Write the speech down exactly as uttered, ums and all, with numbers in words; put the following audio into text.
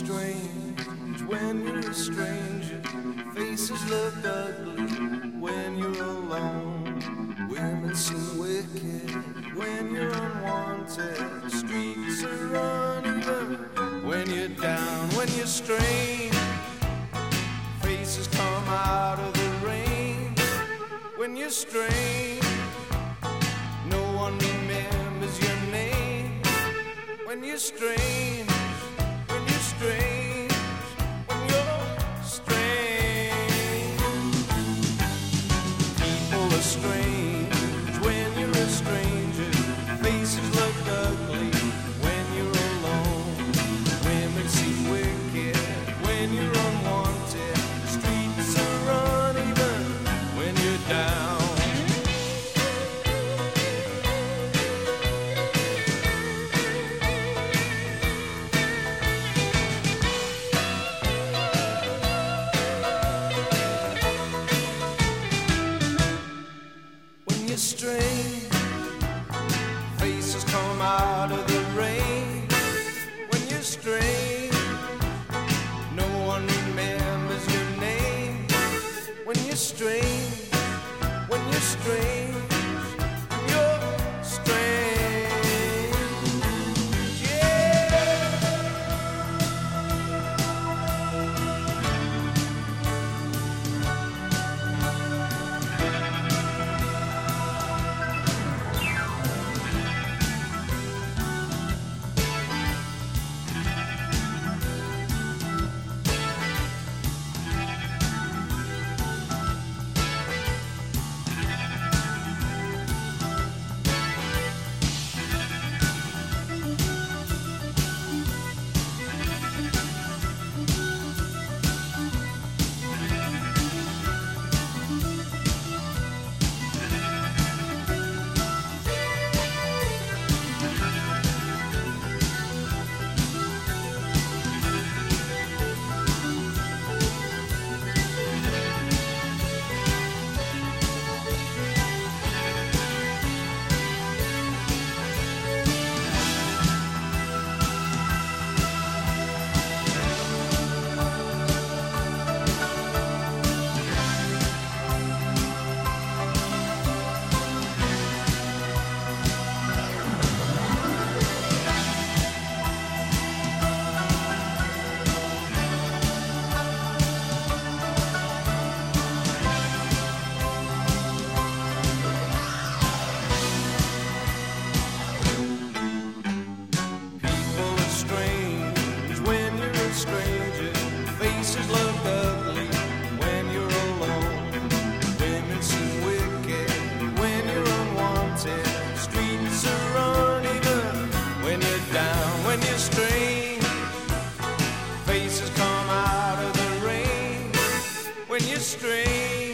strange when you're a stranger. Faces look ugly when you're alone. Women seem wicked when you're unwanted. Streets are uneven when you're down, when you're strange. Faces come out of the rain when you're strange. No one remembers your name when you're strange. When you're strange, when you're strange. People are strange when you're a stranger. Faces look ugly when you're alone. Women seem wicked when you're unwanted. Streets are uneven when you're down. Strange faces come out of the rain when you're strange. No one remembers your name when you're strange. When you're strange, you're strange. Yeah. Stranger, faces look ugly when you're alone. Women seem wicked when you're unwanted. Streets are uneven when you're down, when you're strange. Faces come out of the rain when you're strange.